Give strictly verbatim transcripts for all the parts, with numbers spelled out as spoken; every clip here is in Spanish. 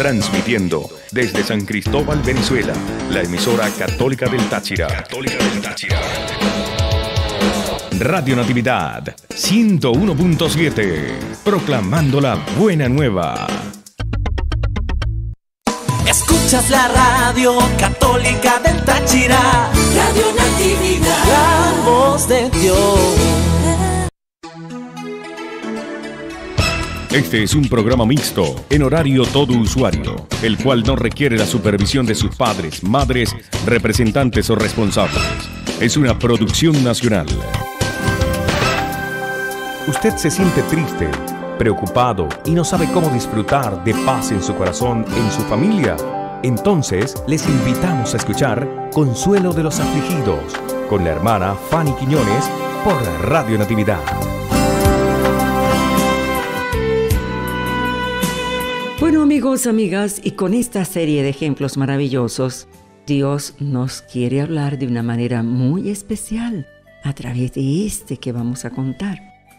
Transmitiendo desde San Cristóbal, Venezuela, la emisora católica del Táchira. Católica del Táchira. Radio Natividad ciento uno punto siete, proclamando la buena nueva. Escuchas la radio católica del Táchira, Radio Natividad, la voz de Dios. Este es un programa mixto, en horario todo usuario, el cual no requiere la supervisión de sus padres, madres, representantes o responsables. Es una producción nacional. ¿Usted se siente triste, preocupado y no sabe cómo disfrutar de paz en su corazón, en su familia? Entonces, les invitamos a escuchar Consuelo de los Afligidos, con la hermana Fanny Quiñones, por Radio Natividad. Bueno, amigos, amigas, y con esta serie de ejemplos maravillosos, Dios nos quiere hablar de una manera muy especial a través de este que vamos a contar.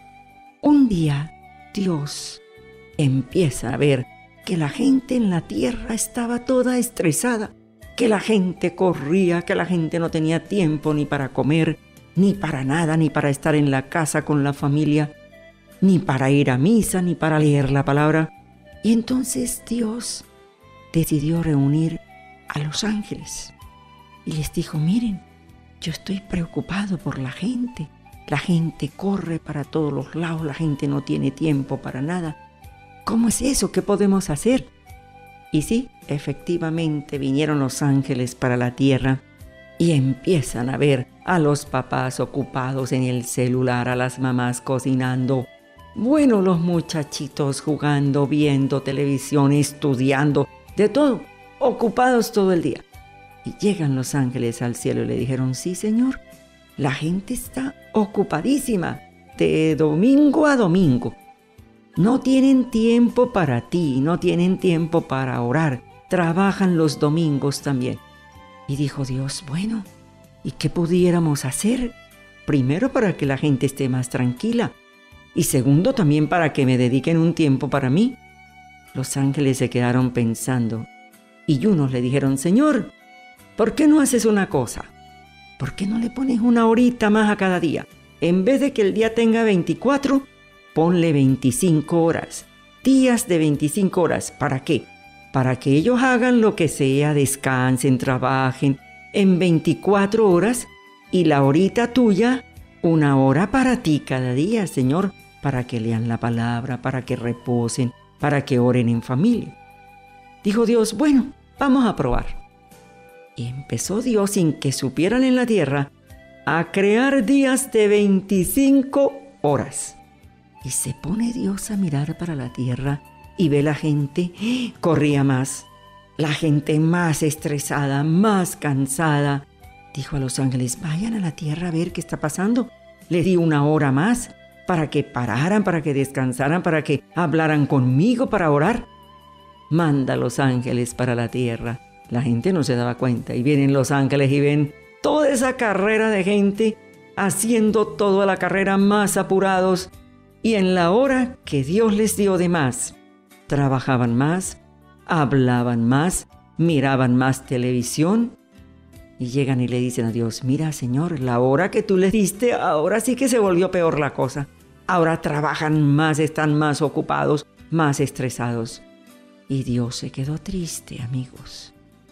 Un día, Dios empieza a ver que la gente en la tierra estaba toda estresada, que la gente corría, que la gente no tenía tiempo ni para comer, ni para nada, ni para estar en la casa con la familia, ni para ir a misa, ni para leer la palabra. Y entonces Dios decidió reunir a los ángeles y les dijo: miren, yo estoy preocupado por la gente. La gente corre para todos los lados, la gente no tiene tiempo para nada. ¿Cómo es eso? ¿Qué podemos hacer? Y sí, efectivamente vinieron los ángeles para la tierra y empiezan a ver a los papás ocupados en el celular, a las mamás cocinando. Bueno, los muchachitos jugando, viendo televisión, estudiando, de todo, ocupados todo el día. Y llegan los ángeles al cielo y le dijeron: sí, Señor, la gente está ocupadísima de domingo a domingo. No tienen tiempo para ti, no tienen tiempo para orar, trabajan los domingos también. Y dijo Dios: bueno, ¿y qué pudiéramos hacer? Primero, para que la gente esté más tranquila. Y segundo, también para que me dediquen un tiempo para mí. Los ángeles se quedaron pensando y unos le dijeron: Señor, ¿por qué no haces una cosa? ¿Por qué no le pones una horita más a cada día? En vez de que el día tenga veinticuatro, ponle veinticinco horas. Días de veinticinco horas. ¿Para qué? Para que ellos hagan lo que sea, descansen, trabajen en veinticuatro horas y la horita tuya, una hora para ti cada día, Señor, para que lean la palabra, para que reposen, para que oren en familia. Dijo Dios: bueno, vamos a probar. Y empezó Dios, sin que supieran en la tierra, a crear días de veinticinco horas. Y se pone Dios a mirar para la tierra y ve la gente, corría más, la gente más estresada, más cansada. Dijo a los ángeles: vayan a la tierra a ver qué está pasando. Les di una hora más para que pararan, para que descansaran, para que hablaran conmigo, para orar. Manda a los ángeles para la tierra. La gente no se daba cuenta y vienen los ángeles y ven toda esa carrera de gente haciendo toda la carrera más apurados, y en la hora que Dios les dio de más, trabajaban más, hablaban más, miraban más televisión. Y llegan y le dicen a Dios: mira, Señor, la hora que tú les diste, ahora sí que se volvió peor la cosa. Ahora trabajan más, están más ocupados, más estresados. Y Dios se quedó triste, amigos.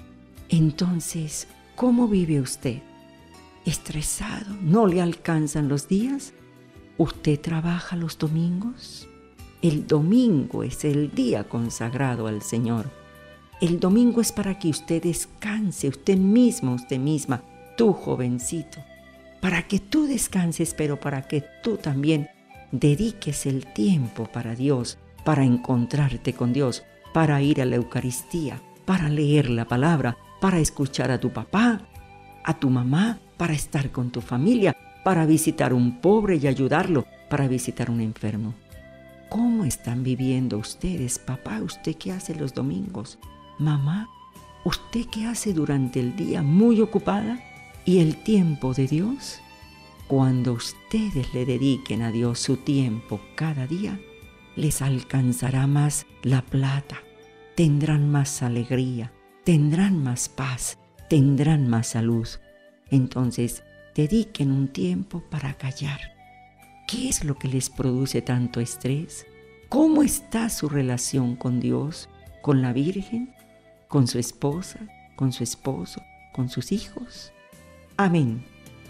Entonces, ¿cómo vive usted? ¿Estresado? ¿No le alcanzan los días? ¿Usted trabaja los domingos? El domingo es el día consagrado al Señor. El domingo es para que usted descanse, usted mismo, usted misma, tú jovencito, para que tú descanses, pero para que tú también dediques el tiempo para Dios, para encontrarte con Dios, para ir a la Eucaristía, para leer la palabra, para escuchar a tu papá, a tu mamá, para estar con tu familia, para visitar a un pobre y ayudarlo, para visitar a un enfermo. ¿Cómo están viviendo ustedes, papá? ¿Usted qué hace los domingos? Mamá, ¿usted qué hace durante el día muy ocupada? ¿Y el tiempo de Dios? Cuando ustedes le dediquen a Dios su tiempo cada día, les alcanzará más la plata, tendrán más alegría, tendrán más paz, tendrán más salud. Entonces, dediquen un tiempo para callar. ¿Qué es lo que les produce tanto estrés? ¿Cómo está su relación con Dios, con la Virgen, con su esposa, con su esposo, con sus hijos? Amén.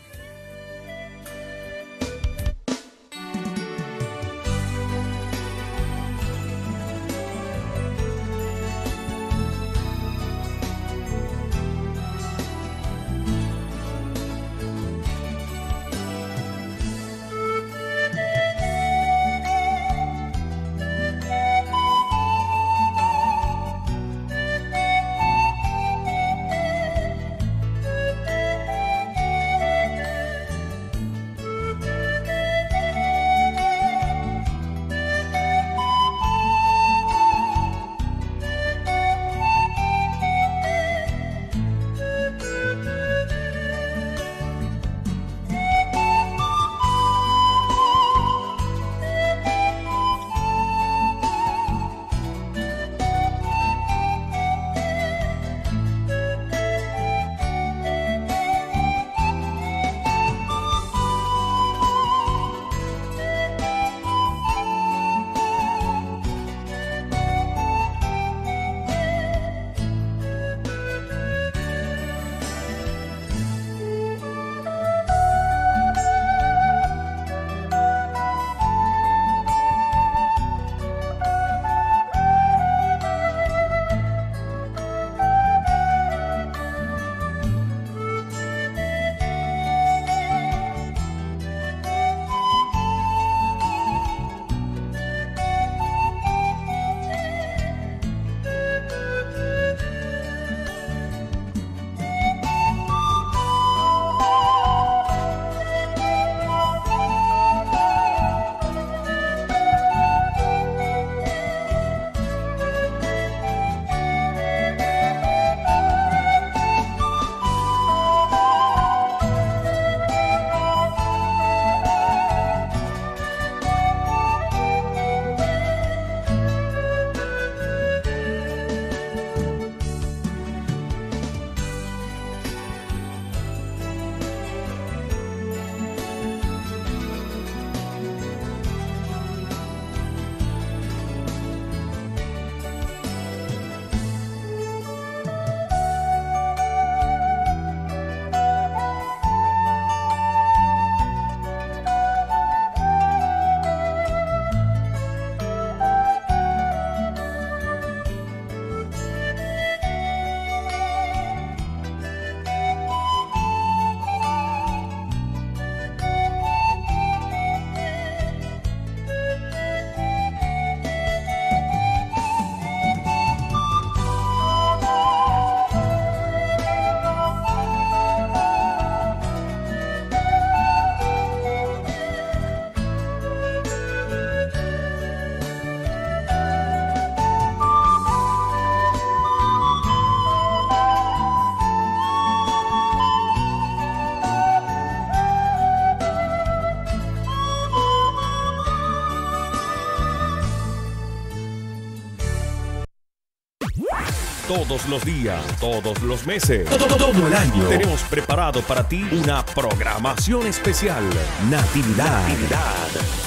Todos los días, todos los meses, Todo, todo, todo el año. tenemos preparado para ti una programación especial. Natividad. Natividad.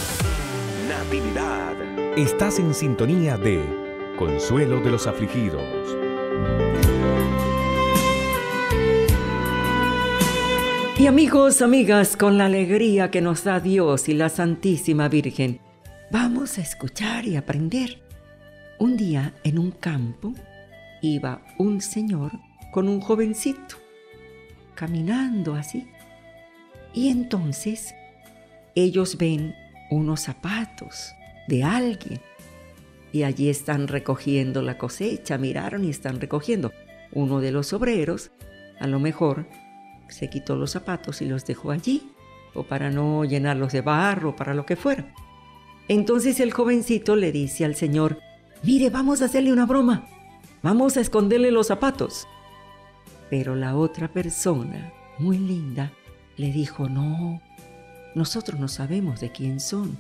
Natividad. Estás en sintonía de Consuelo de los Afligidos. Y amigos, amigas, con la alegría que nos da Dios y la Santísima Virgen, vamos a escuchar y aprender. Un día en un campo iba un señor con un jovencito, caminando así. Y entonces ellos ven unos zapatos de alguien y allí están recogiendo la cosecha. Miraron y están recogiendo. Uno de los obreros, a lo mejor, se quitó los zapatos y los dejó allí, o para no llenarlos de barro, para lo que fuera. Entonces el jovencito le dice al señor: mire, vamos a hacerle una broma, vamos a esconderle los zapatos. Pero la otra persona, muy linda, le dijo: no, nosotros no sabemos de quién son,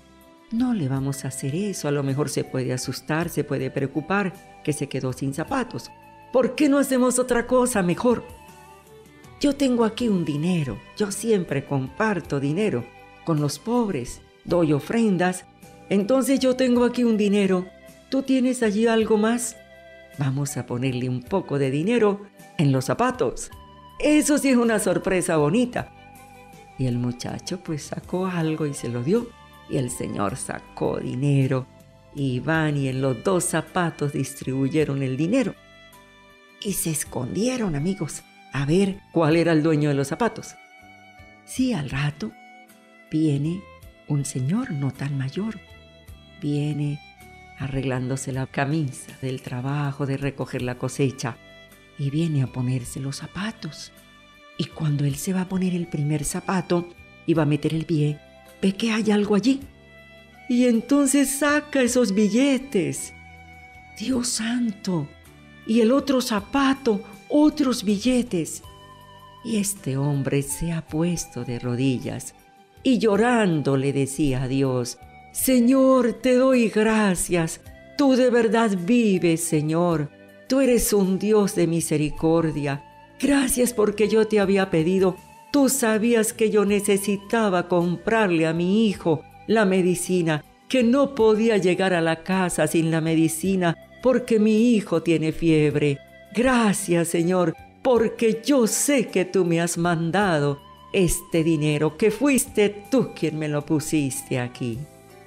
No le vamos a hacer eso, a lo mejor se puede asustar, se puede preocupar que se quedó sin zapatos. ¿Por qué no hacemos otra cosa mejor? Yo tengo aquí un dinero, yo siempre comparto dinero con los pobres, doy ofrendas, entonces yo tengo aquí un dinero, ¿tú tienes allí algo más? Vamos a ponerle un poco de dinero en los zapatos. Eso sí es una sorpresa bonita. Y el muchacho pues sacó algo y se lo dio. Y el Señor sacó dinero. Y van y en los dos zapatos distribuyeron el dinero. Y se escondieron, amigos, a ver cuál era el dueño de los zapatos. Sí, al rato viene un señor no tan mayor. Viene arreglándose la camisa del trabajo, de recoger la cosecha. Y viene a ponerse los zapatos. Y cuando él se va a poner el primer zapato y va a meter el pie, ve que hay algo allí. Y entonces saca esos billetes. ¡Dios santo! Y el otro zapato, otros billetes. Y este hombre se ha puesto de rodillas y llorando le decía a Dios: Señor, te doy gracias. Tú de verdad vives, Señor. Tú eres un Dios de misericordia. Gracias porque yo te había pedido. Tú sabías que yo necesitaba comprarle a mi hijo la medicina, que no podía llegar a la casa sin la medicina porque mi hijo tiene fiebre. Gracias, Señor, porque yo sé que tú me has mandado este dinero, que fuiste tú quien me lo pusiste aquí.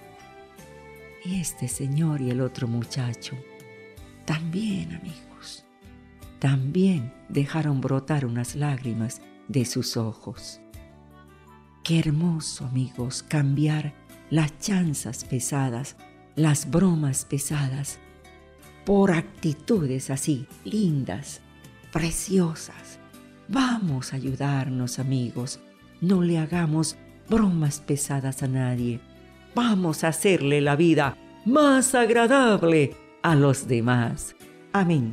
Y este señor y el otro muchacho también, amigos, también dejaron brotar unas lágrimas de sus ojos. Qué hermoso, amigos, cambiar las chanzas pesadas, las bromas pesadas, por actitudes así, lindas, preciosas. Vamos a ayudarnos, amigos. No le hagamos bromas pesadas a nadie. Vamos a hacerle la vida más agradable a los demás. Amén.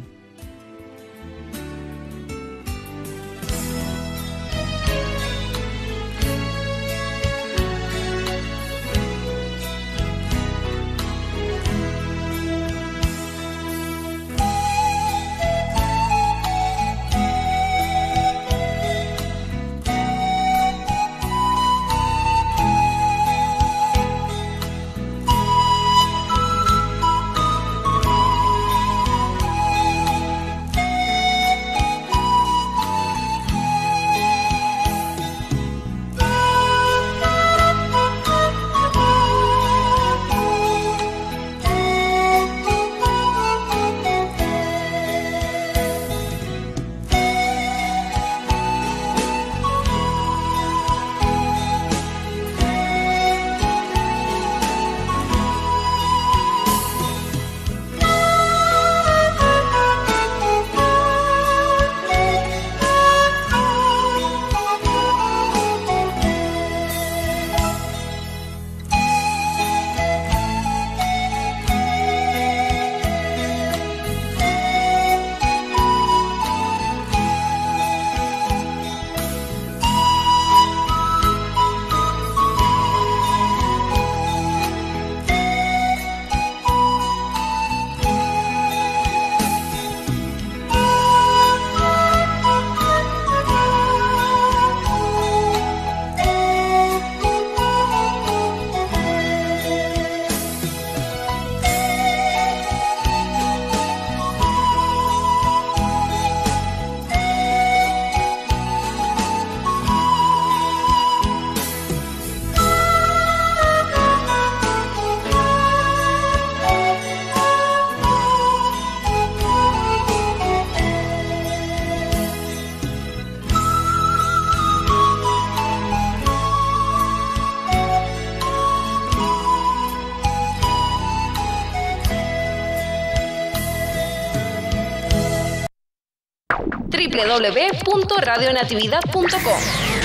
doble u doble u doble u punto radio natividad punto com.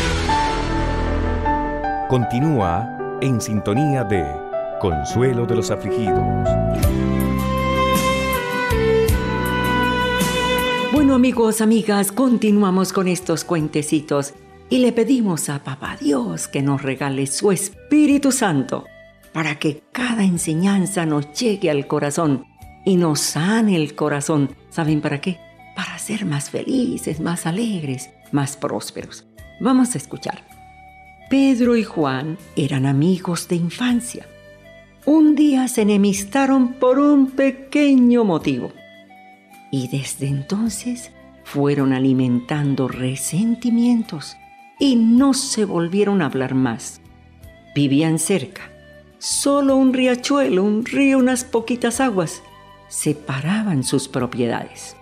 Continúa en sintonía de Consuelo de los Afligidos. Bueno, amigos, amigas, continuamos con estos cuentecitos y le pedimos a Papá Dios que nos regale su Espíritu Santo para que cada enseñanza nos llegue al corazón y nos sane el corazón. ¿Saben para qué? Para ser más felices, más alegres, más prósperos. Vamos a escuchar. Pedro y Juan eran amigos de infancia. Un día se enemistaron por un pequeño motivo y desde entonces fueron alimentando resentimientos y no se volvieron a hablar más. Vivían cerca. Solo un riachuelo, un río, unas poquitas aguas separaban sus propiedades.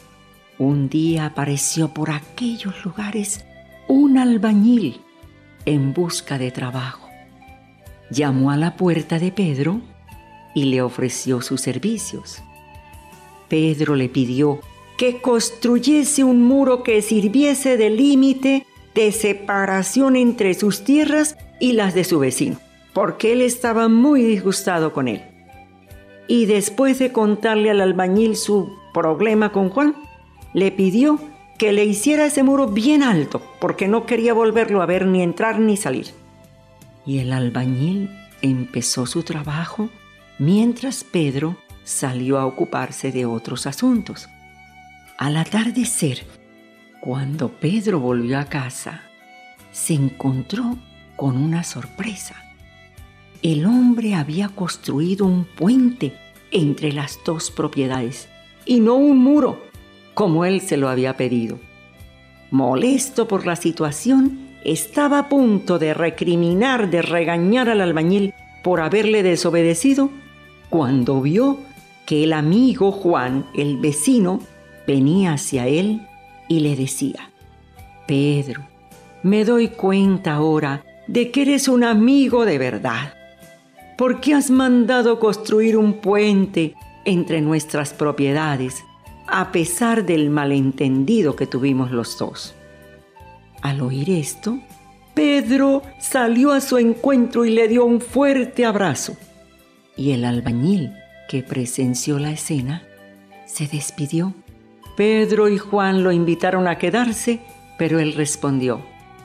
Un día apareció por aquellos lugares un albañil en busca de trabajo. Llamó a la puerta de Pedro y le ofreció sus servicios. Pedro le pidió que construyese un muro que sirviese de límite de separación entre sus tierras y las de su vecino, porque él estaba muy disgustado con él. Y después de contarle al albañil su problema con Juan, le pidió que le hiciera ese muro bien alto, porque no quería volverlo a ver ni entrar ni salir. Y el albañil empezó su trabajo mientras Pedro salió a ocuparse de otros asuntos. Al atardecer, cuando Pedro volvió a casa, se encontró con una sorpresa. El hombre había construido un puente entre las dos propiedades y no un muro, como él se lo había pedido. Molesto por la situación, estaba a punto de recriminar, de regañar al albañil por haberle desobedecido, cuando vio que el amigo Juan, el vecino, venía hacia él y le decía: Pedro, me doy cuenta ahora de que eres un amigo de verdad. ¿Por qué has mandado construir un puente entre nuestras propiedades, a pesar del malentendido que tuvimos los dos? Al oír esto, Pedro salió a su encuentro y le dio un fuerte abrazo. Y el albañil, que presenció la escena, se despidió. Pedro y Juan lo invitaron a quedarse, pero él respondió: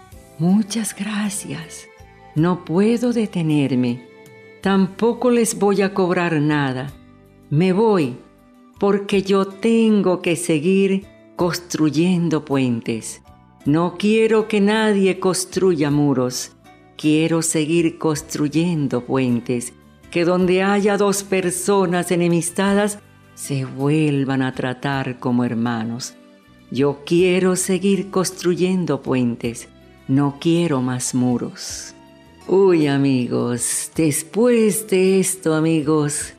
muchas gracias, no puedo detenerme, tampoco les voy a cobrar nada. Me voy porque yo tengo que seguir construyendo puentes. No quiero que nadie construya muros, quiero seguir construyendo puentes, que donde haya dos personas enemistadas se vuelvan a tratar como hermanos. Yo quiero seguir construyendo puentes, no quiero más muros. Uy, amigos, después de esto, amigos,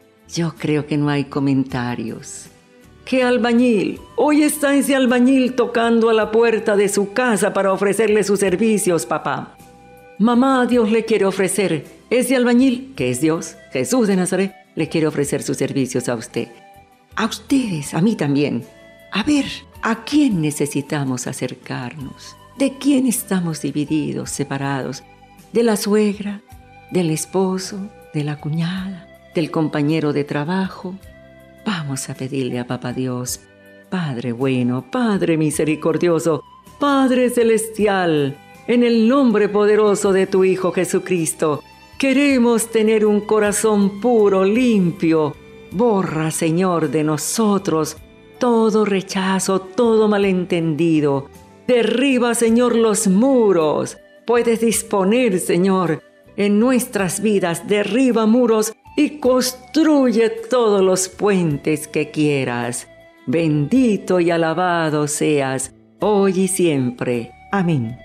yo creo que no hay comentarios. ¿Qué albañil? Hoy está ese albañil tocando a la puerta de su casa para ofrecerle sus servicios, papá. Mamá, Dios le quiere ofrecer. Ese albañil, que es Dios, Jesús de Nazaret, le quiere ofrecer sus servicios a usted. A ustedes, a mí también. A ver, ¿a quién necesitamos acercarnos? ¿De quién estamos divididos, separados? ¿De la suegra? ¿Del esposo? ¿De la cuñada? ¿Del compañero de trabajo? Vamos a pedirle a Papá Dios: Padre bueno, Padre misericordioso, Padre celestial, en el nombre poderoso de tu Hijo Jesucristo, queremos tener un corazón puro, limpio. Borra, Señor, de nosotros todo rechazo, todo malentendido. Derriba, Señor, los muros. Puedes disponer, Señor, en nuestras vidas. Derriba muros y construye todos los puentes que quieras. Bendito y alabado seas, hoy y siempre. Amén.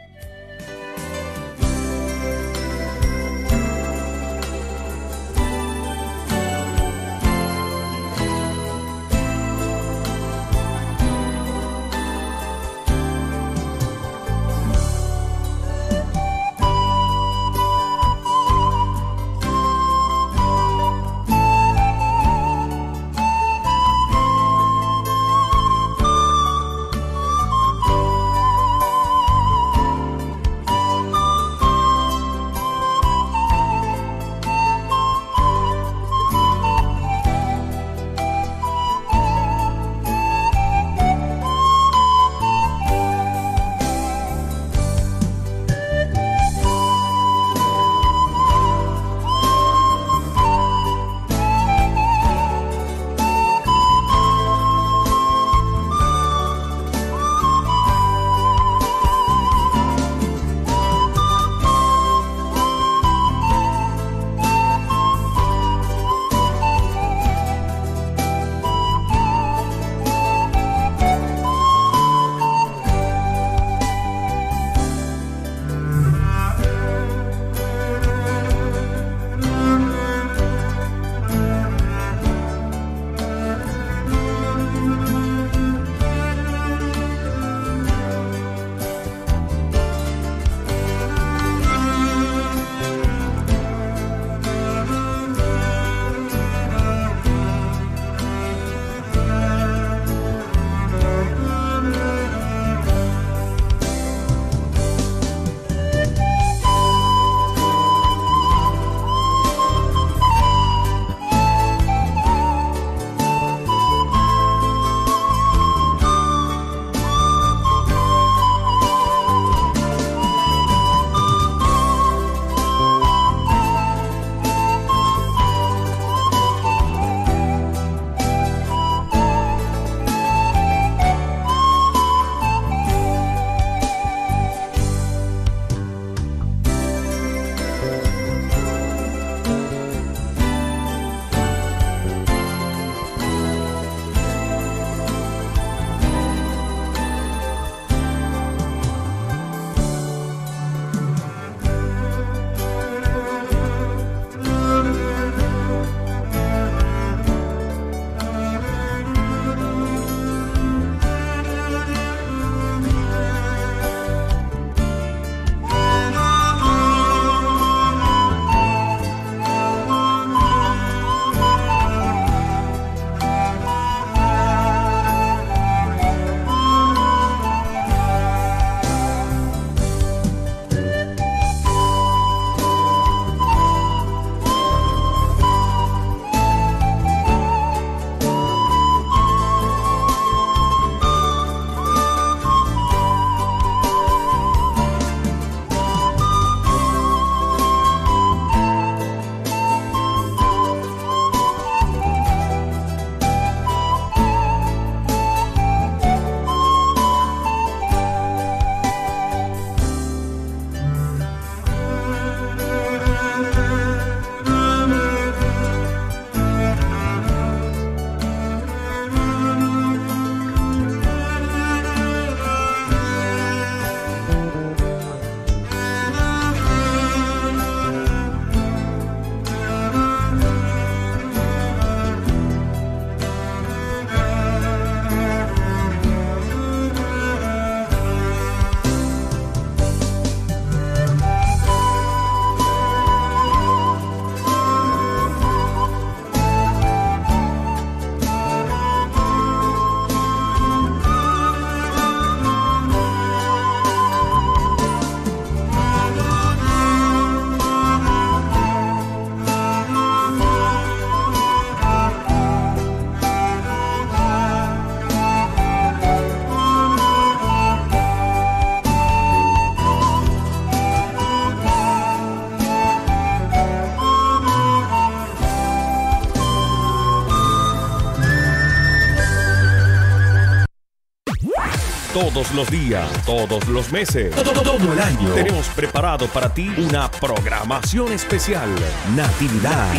Todos los días, todos los meses, todo, todo el año. Tenemos preparado para ti una programación especial. Natividad.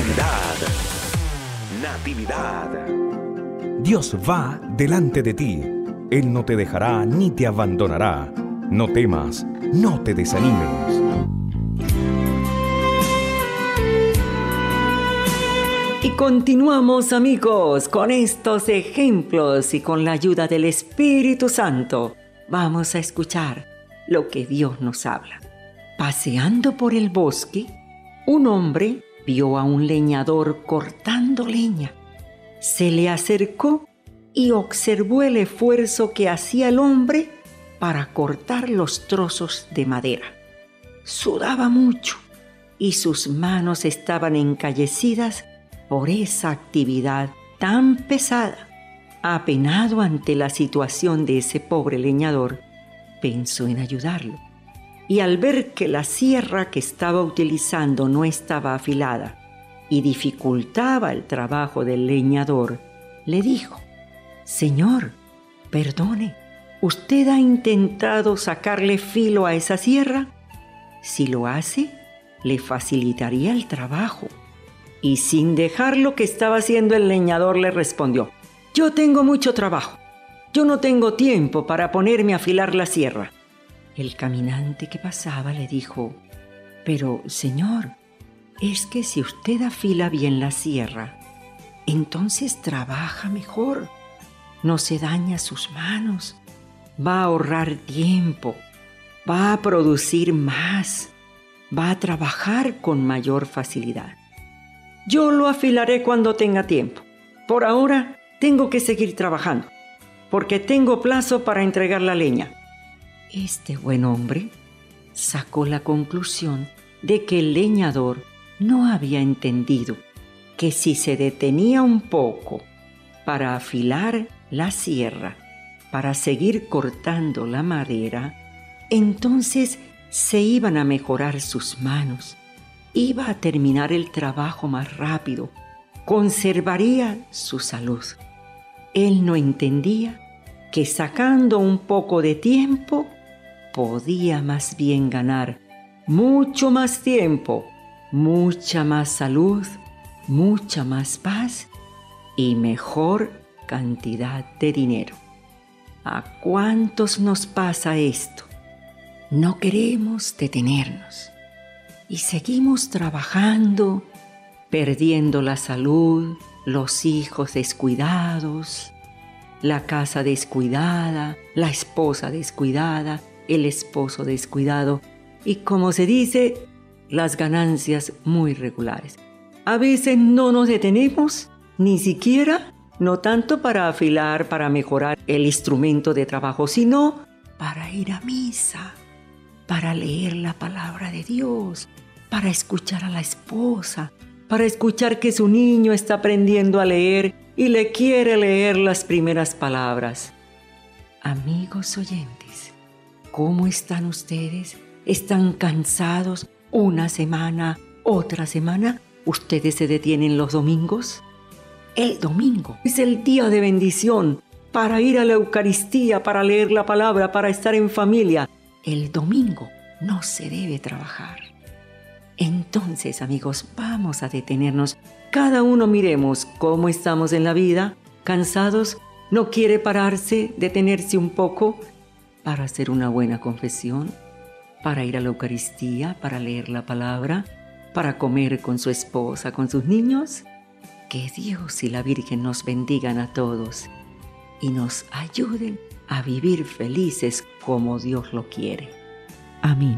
Natividad. Natividad. Dios va delante de ti. Él no te dejará ni te abandonará. No temas, no te desanimes. Y continuamos, amigos, con estos ejemplos y con la ayuda del Espíritu Santo. Vamos a escuchar lo que Dios nos habla. Paseando por el bosque, un hombre vio a un leñador cortando leña. Se le acercó y observó el esfuerzo que hacía el hombre para cortar los trozos de madera. Sudaba mucho y sus manos estaban encallecidas por esa actividad tan pesada. Apenado ante la situación de ese pobre leñador, pensó en ayudarlo. Y al ver que la sierra que estaba utilizando no estaba afilada y dificultaba el trabajo del leñador, le dijo: «Señor, perdone, ¿usted ha intentado sacarle filo a esa sierra? Si lo hace, le facilitaría el trabajo». Y sin dejar lo que estaba haciendo el leñador, le respondió: «Yo tengo mucho trabajo. Yo no tengo tiempo para ponerme a afilar la sierra». El caminante que pasaba le dijo: «Pero, señor, es que si usted afila bien la sierra, entonces trabaja mejor. No se daña sus manos, va a ahorrar tiempo, va a producir más, va a trabajar con mayor facilidad. Yo lo afilaré cuando tenga tiempo. Por ahora tengo que seguir trabajando, porque tengo plazo para entregar la leña». Este buen hombre sacó la conclusión de que el leñador no había entendido que si se detenía un poco para afilar la sierra, para seguir cortando la madera, entonces se iban a mejorar sus manos. Iba a terminar el trabajo más rápido, conservaría su salud. Él no entendía que sacando un poco de tiempo, podía más bien ganar mucho más tiempo, mucha más salud, mucha más paz y mejor cantidad de dinero. ¿A cuántos nos pasa esto? No queremos detenernos. Y seguimos trabajando, perdiendo la salud, los hijos descuidados, la casa descuidada, la esposa descuidada, el esposo descuidado y, como se dice, las ganancias muy regulares. A veces no nos detenemos, ni siquiera, no tanto para afilar, para mejorar el instrumento de trabajo, sino para ir a misa, para leer la palabra de Dios, para escuchar a la esposa, para escuchar que su niño está aprendiendo a leer y le quiere leer las primeras palabras. Amigos oyentes, ¿cómo están ustedes? ¿Están cansados una semana, otra semana? ¿Ustedes se detienen los domingos? El domingo es el día de bendición para ir a la Eucaristía, para leer la palabra, para estar en familia. El domingo no se debe trabajar. Entonces, amigos, vamos a detenernos. Cada uno miremos cómo estamos en la vida, cansados, no quiere pararse, detenerse un poco para hacer una buena confesión, para ir a la Eucaristía, para leer la palabra, para comer con su esposa, con sus niños. Que Dios y la Virgen nos bendigan a todos y nos ayuden a vivir felices como Dios lo quiere. Amén.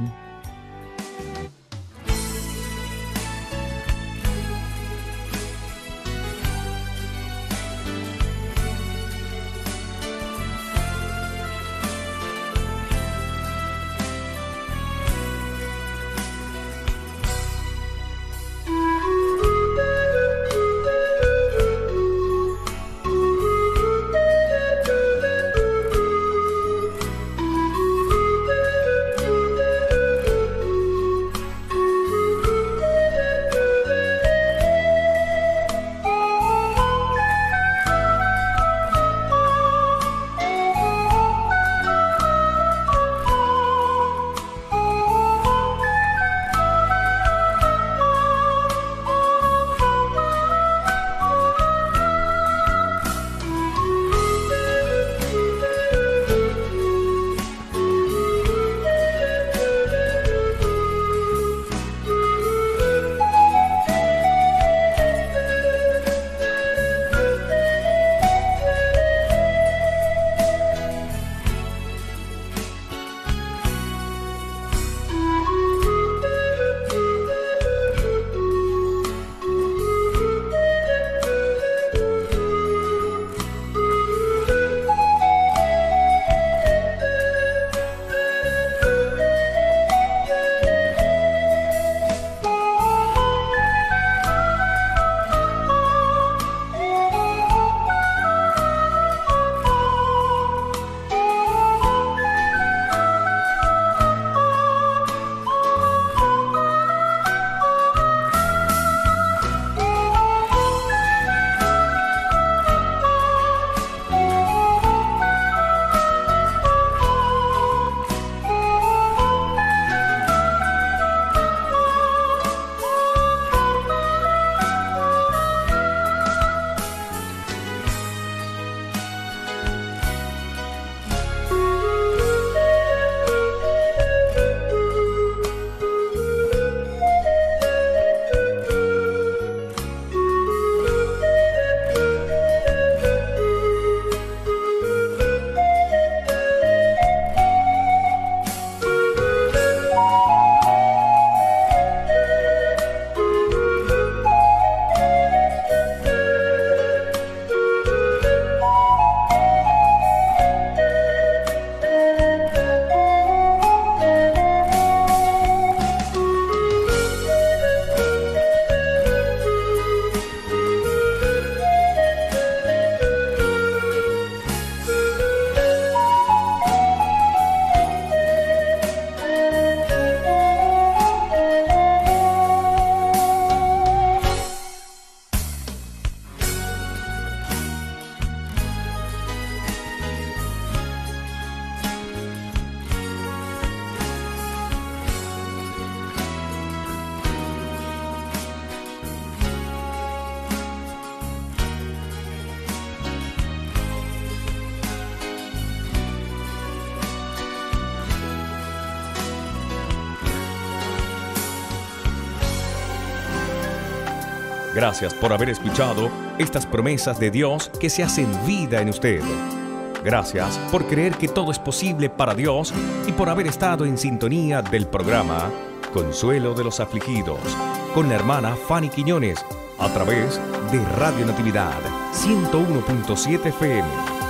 Gracias por haber escuchado estas promesas de Dios que se hacen vida en usted. Gracias por creer que todo es posible para Dios y por haber estado en sintonía del programa Consuelo de los Afligidos con la hermana Fanny Quiñones a través de Radio Natividad ciento uno punto siete F M.